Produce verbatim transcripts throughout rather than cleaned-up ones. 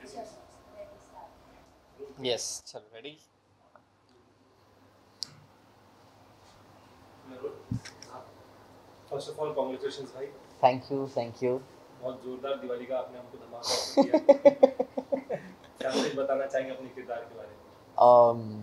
Yes चलो ready. First of all congratulations भाई, thank you thank you. बहुत जोरदार दिवाली का आपने हमको धमाका ऑफर किया। क्या कुछ बताना चाहेंगे अपने किरदार के बारे में?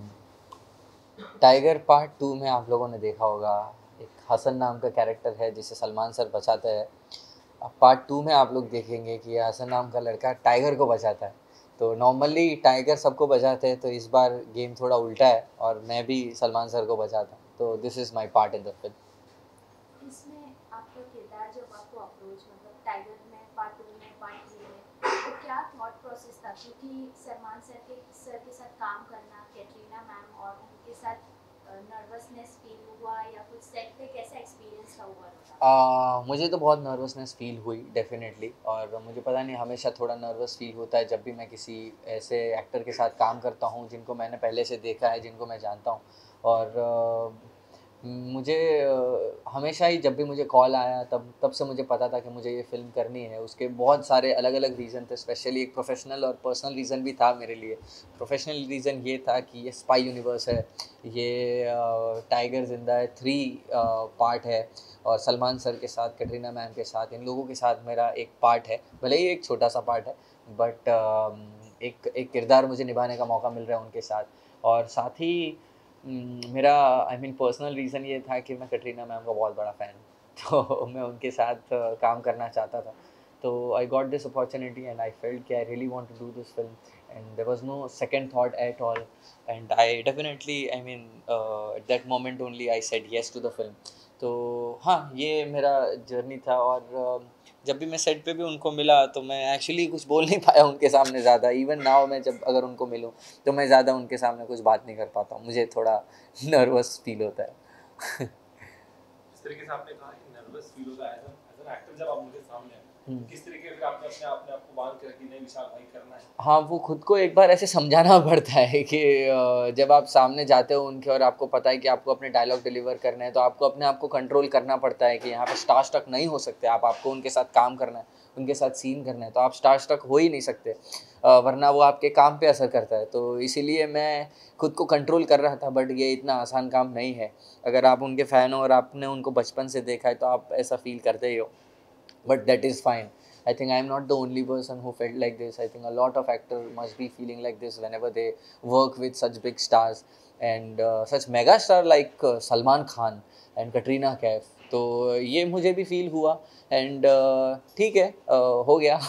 टाइगर पार्ट टू में आप लोगों ने देखा होगा एक हसन नाम का कैरेक्टर है जिसे सलमान सर बचाते हैं। अब पार्ट टू में आप लोग देखेंगे कि हसन नाम का लड़का टाइगर को बचाता है। तो नॉर्मली टाइगर सबको बचाते हैं, तो इस बार गेम थोड़ा उल्टा है और मैं भी सलमान सर को बचाता हूँ। तो this is my part in the film. इसमें आपका किरदार जब आपको अप्रोच मतलब टाइगर में पार्ट टू में पार्ट थ्री में तो क्या थॉट प्रोसेस था, क्योंकि सलमान सर के सर के साथ काम करना, कैटरीना मैम और उनके साथ नर्वसनेस फील हुआ या कुछ सेट पे कैसा एक्सपीरियंस था हुआ था? uh, मुझे तो बहुत नर्वसनेस फील हुई डेफिनेटली, और मुझे पता नहीं हमेशा थोड़ा नर्वस फील होता है जब भी मैं किसी ऐसे एक्टर के साथ काम करता हूँ जिनको मैंने पहले से देखा है, जिनको मैं जानता हूँ। और uh, मुझे अ, हमेशा ही जब भी मुझे कॉल आया तब तब से मुझे पता था कि मुझे ये फ़िल्म करनी है। उसके बहुत सारे अलग अलग रीज़न थे, स्पेशली एक प्रोफेशनल और पर्सनल रीज़न भी था मेरे लिए। प्रोफेशनल रीज़न ये था कि ये स्पाई यूनिवर्स है, ये टाइगर जिंदा है थ्री पार्ट है, और सलमान सर के साथ, कैटरीना मैम के साथ, इन लोगों के साथ मेरा एक पार्ट है, भले ही एक छोटा सा पार्ट है, बट एक एक किरदार मुझे निभाने का मौका मिल रहा है उनके साथ। और साथ ही हम्म, मेरा आई मीन पर्सनल रीज़न ये था कि मैं कैटरीना मैम का बहुत बड़ा फ़ैन तो मैं उनके साथ अ, काम करना चाहता था। तो I got this opportunity and I felt कि I really want to do this film and there was no second thought at all, and I definitely I mean at that moment only I said yes to the film. तो हाँ, ये मेरा journey था। और अ, जब भी मैं set पे भी उनको मिला तो मैं एक्चुअली कुछ बोल नहीं पाया उनके सामने ज़्यादा। इवन नाउ मैं जब अगर उनको मिलूँ तो मैं ज़्यादा उनके सामने कुछ बात नहीं कर पाता हूँ, मुझे थोड़ा नर्वस फील होता है। जिस तरीके से आपने कहा कि नर्वस फील होता है एज एन एक्टर जब आप उनके सामने हैं, हम्म। तो किस तरीके से आपने अपने आपने आपको बांध के रखी, नहीं विशाल भाई करना है? हाँ, वो खुद को एक बार ऐसे समझाना पड़ता है कि अ, जब आप सामने जाते हो उनके और आपको पता है कि आपको अपने डायलॉग डिलीवर करने हैं, तो आपको अपने आप को कंट्रोल करना पड़ता है कि यहाँ पे स्टार स्ट्रक नहीं हो सकते आप, आपको उनके साथ काम करना है, उनके साथ सीन करना है, तो आप स्टार स्ट्रक हो ही नहीं सकते, अ, वरना वो आपके काम पे असर करता है। तो इसीलिए मैं खुद को कंट्रोल कर रहा था, बट ये इतना आसान काम नहीं है। अगर आप उनके फ़ैन हो और आपने उनको बचपन से देखा है तो आप ऐसा फील करते ही हो, but that is fine. I think I am not the only person who felt like this. I think a lot of actors must be feeling like this whenever they work with such big stars and uh, such mega star like uh, Salman Khan and Katrina Kaif. तो ये मुझे भी feel हुआ and ठीक है, uh, हो गया।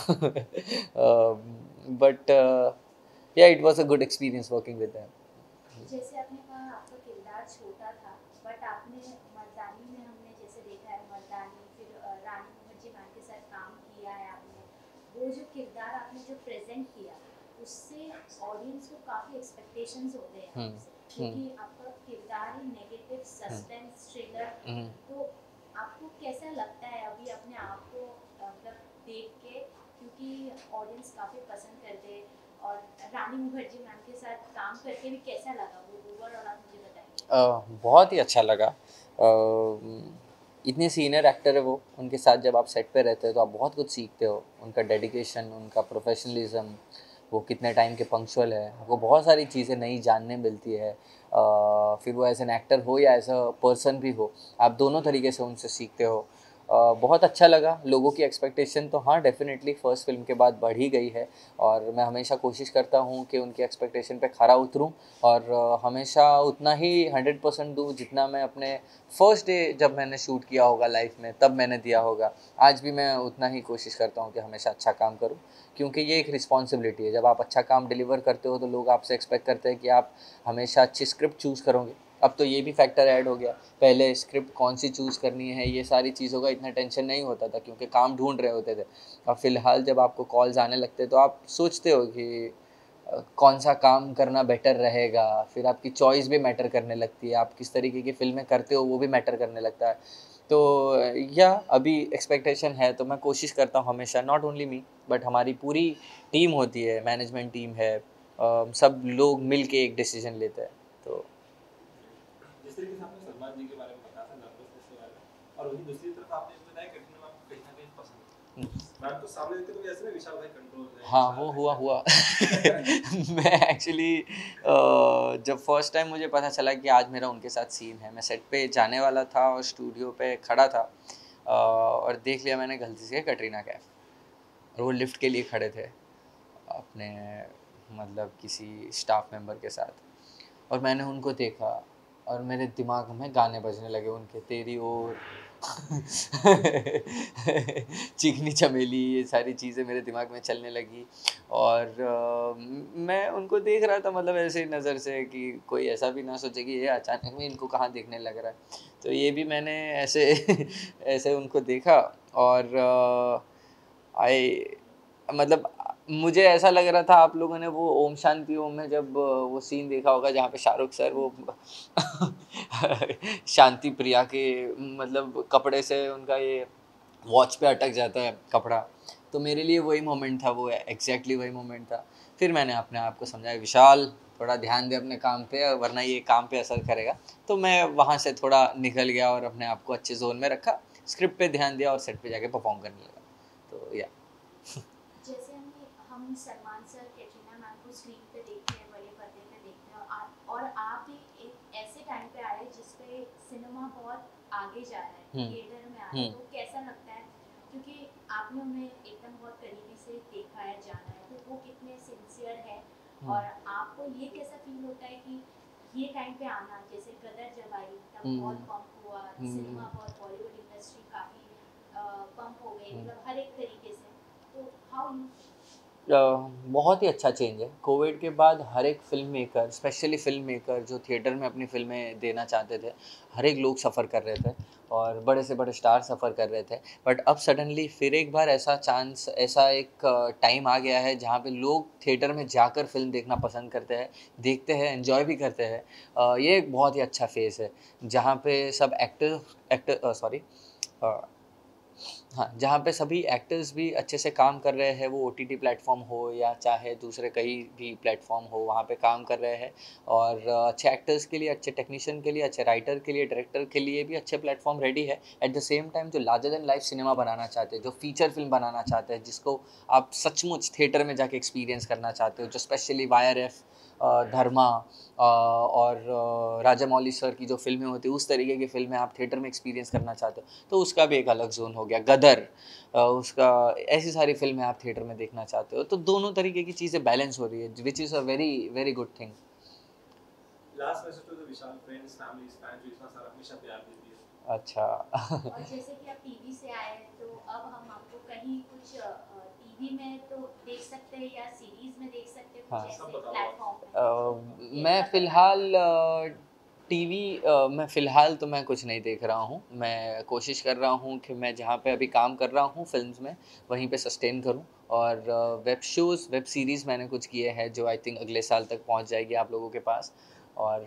But yeah it was a good experience working with them. जैसे आपने कहा आपका किरदार छोटा था, बट आपने मर्दानी में हमने जैसे देखा है, मर्दानी फिर अ, रानी मुखर्जी मैम के साथ काम किया है आपने, वो जो किरदार आपने जो प्रेजेंट किया उससे ऑडियंस को काफ़ी एक्सपेक्टेशंस होते हैं हम्म, आपसे, क्योंकि आपका किरदार ही नेगेटिव सस्पेंस थ्रिलर। हम्म। तो आपको कैसा लगता है अभी अपने आप को अ, मतलब देख के, क्योंकि ऑडियंस काफ़ी पसंद करते हैं, और रानी मुखर्जी मैम के साथ काम करके भी कैसा लगा वो ओवरऑल आप मुझे बताएंगे? अ, बहुत ही अच्छा लगा। अ, इतने सीनियर एक्टर है वो, उनके साथ जब आप सेट पे रहते हो तो आप बहुत कुछ सीखते हो। उनका डेडिकेशन, उनका प्रोफेशनलिज्म, वो कितने टाइम के पंक्चुअल है, आपको बहुत सारी चीज़ें नई जानने मिलती है। अ, फिर वो एज एन एक्टर हो या एज अ पर्सन भी हो, आप दोनों तरीके से उनसे सीखते हो। अ, बहुत अच्छा लगा। लोगों की एक्सपेक्टेशन तो हाँ डेफिनेटली फ़र्स्ट फिल्म के बाद बढ़ ही गई है, और मैं हमेशा कोशिश करता हूँ कि उनकी एक्सपेक्टेशन पे खरा उतरूँ और अ, हमेशा उतना ही हंड्रेड परसेंट दूँ जितना मैं अपने फर्स्ट डे जब मैंने शूट किया होगा लाइफ में तब मैंने दिया होगा। आज भी मैं उतना ही कोशिश करता हूँ कि हमेशा अच्छा काम करूँ, क्योंकि ये एक रिस्पॉन्सिबिलिटी है। जब आप अच्छा काम डिलीवर करते हो तो लोग आपसे एक्सपेक्ट करते हैं कि आप हमेशा अच्छी स्क्रिप्ट चूज़ करोगे। अब तो ये भी फैक्टर ऐड हो गया, पहले स्क्रिप्ट कौन सी चूज़ करनी है ये सारी चीज़ों का इतना टेंशन नहीं होता था क्योंकि काम ढूंढ रहे होते थे। अब फ़िलहाल जब आपको कॉल्स आने लगते तो आप सोचते हो कि अ, कौन सा काम करना बेटर रहेगा, फिर आपकी चॉइस भी मैटर करने लगती है, आप किस तरीके की फ़िल्में करते हो वो भी मैटर करने लगता है। तो या अभी एक्सपेक्टेशन है तो मैं कोशिश करता हूँ हमेशा, नॉट ओनली मी बट हमारी पूरी टीम होती है, मैनेजमेंट टीम है, अ, सब लोग मिल के एक डिसीजन लेते हैं। तो जिस तरीके से आपने सलमान जी के बारे में बताया था, नर्वसनेस के बारे में, और वहीं दूसरी तरफ आपने बताया कटरीना मैम को कहीं ना कहीं पसंद है। मैम तो सामने देखते तो ऐसे ना विशाल भाई कंट्रोल है। हाँ वो हुआ हुआ मैं एक्चुअली जब फर्स्ट टाइम मुझे पता चला कि आज मेरा उनके साथ सीन है, मैं सेट पे जाने वाला था और स्टूडियो पे खड़ा था uh, और देख लिया मैंने गलती से कटरीना कैफ, और वो लिफ्ट के लिए खड़े थे अपने मतलब किसी स्टाफ मेंबर के साथ, और मैंने उनको देखा और मेरे दिमाग में गाने बजने लगे उनके, तेरी ओर चिकनी चमेली, ये सारी चीज़ें मेरे दिमाग में चलने लगी। और uh, मैं उनको देख रहा था मतलब ऐसे नज़र से कि कोई ऐसा भी ना सोचे कि ये अचानक में इनको कहाँ देखने लग रहा है, तो ये भी मैंने ऐसे ऐसे उनको देखा और आई uh, मतलब मुझे ऐसा लग रहा था आप लोगों ने वो ओम शांति ओम में जब वो सीन देखा होगा जहाँ पे शाहरुख सर वो शांति प्रिया के मतलब कपड़े से उनका ये वॉच पे अटक जाता है कपड़ा, तो मेरे लिए वही मोमेंट था, वो एग्जैक्टली वही मोमेंट था। फिर मैंने अपने आप को समझाया विशाल थोड़ा ध्यान दे अपने काम पे वरना ये काम पे असर करेगा, तो मैं वहाँ से थोड़ा निकल गया और अपने आप को अच्छे जोन में रखा, स्क्रिप्ट पे ध्यान दिया और सेट पे जाके परफॉर्म करने लगा। तो या जैसे हम हम सलमान सर कैटरीना मैम को स्क्रीन पे देखते हैं, बड़े पर्दे पे देखते हैं, और आप और आप भी एक ऐसे टाइम पे आए जिस पे सिनेमा बहुत आगे जा रहा है, थिएटर में आ रहा है, तो कैसा लगता है क्योंकि आपने उन्हें एकदम बहुत करीबी से देखा है, जाना है, तो वो कितने सिंसियर है, और आपको ये कैसा फील होता है कि ये टाइम पे आना, जैसे गदर जब आई तब बहुत पंप हुआ, सिनेमा बहुत, बॉलीवुड इंडस्ट्री काफ़ी पंप हो गई, मतलब हर एक तरीके से, तो हाउ यू? बहुत ही अच्छा चेंज है कोविड के बाद। हर एक film maker, specially film maker जो थिएटर में अपनी फिल्में देना चाहते थे, हर एक लोग सफ़र कर रहे थे और बड़े से बड़े स्टार सफ़र कर रहे थे, बट अब सडनली फिर एक बार ऐसा चांस, ऐसा एक टाइम आ गया है जहाँ पे लोग थिएटर में जाकर फिल्म देखना पसंद करते हैं, देखते हैं, एंजॉय भी करते हैं। ये एक बहुत ही अच्छा फेज़ है जहाँ पे सब एक्टर एक्टर सॉरी हाँ जहाँ पे सभी एक्टर्स भी अच्छे से काम कर रहे हैं, वो ओ टी टी प्लेटफॉर्म हो या चाहे दूसरे कहीं भी प्लेटफॉर्म हो, वहाँ पे काम कर रहे हैं, और अच्छे एक्टर्स के लिए, अच्छे टेक्नीशियन के लिए, अच्छे राइटर के लिए, डायरेक्टर के लिए भी अच्छे प्लेटफॉर्म रेडी है। एट द सेम टाइम जो लार्जर देन लाइफ सिनेमा बनाना चाहते हैं, जो फीचर फिल्म बनाना चाहते हैं, जिसको आप सचमुच थिएटर में जाके एक्सपीरियंस करना चाहते हो, जो specially Y R F, Dharma और राजा मौली सर की जो फिल्में होती है, उस तरीके की फिल्में आप थिएटर में एक्सपीरियंस करना चाहते हो, तो उसका भी एक अलग जोन हो गया। गदर, उसका, ऐसी सारी फिल्में आप थिएटर में देखना चाहते हो, तो दोनों तरीके की चीज़ें बैलेंस हो रही है, which is a very very good thing. Last message to the Vishal friends, family, fans जो इतना सारा हमेशा प्यार देती है। अच्छा और जैसे कि आप टीवी से आए हैं, तो अब हम आपको कहीं कुछ टीवी में तो देख सकते हैं या सीरीज में देख सकते हैं, कुछ हाँ। ऐसे प्लेटफॉर्म पे? मैं फ़िलहाल टीवी मैं फ़िलहाल तो मैं कुछ नहीं देख रहा हूँ। मैं कोशिश कर रहा हूँ कि मैं जहाँ पे अभी काम कर रहा हूँ फ़िल्म्स में, वहीं पे सस्टेन करूँ, और वेब शोज़, वेब सीरीज़ मैंने कुछ किए हैं जो आई थिंक अगले साल तक पहुँच जाएगी आप लोगों के पास। और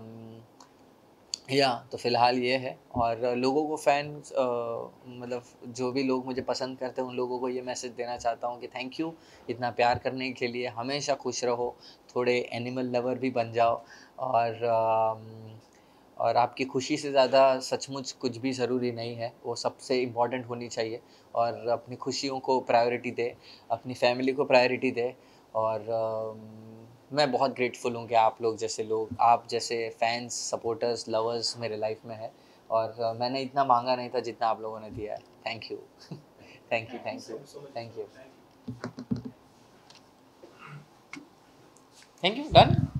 या तो फ़िलहाल ये है, और लोगों को फैंस मतलब जो भी लोग मुझे पसंद करते हैं, उन लोगों को ये मैसेज देना चाहता हूँ कि थैंक यू इतना प्यार करने के लिए, हमेशा खुश रहो, थोड़े एनिमल लवर भी बन जाओ, और और आपकी खुशी से ज़्यादा सचमुच कुछ भी ज़रूरी नहीं है, वो सबसे इम्पॉर्टेंट होनी चाहिए, और अपनी खुशियों को प्रायोरिटी दे, अपनी फैमिली को प्रायोरिटी दे। और मैं बहुत ग्रेटफुल हूँ कि आप लोग जैसे लोग, आप जैसे फैंस, सपोर्टर्स, लवर्स मेरे लाइफ में है, और मैंने इतना मांगा नहीं था जितना आप लोगों ने दिया है। Thank you thank you thank you thank you thank you done.